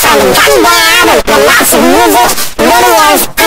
from the gun down and lots of music, videos,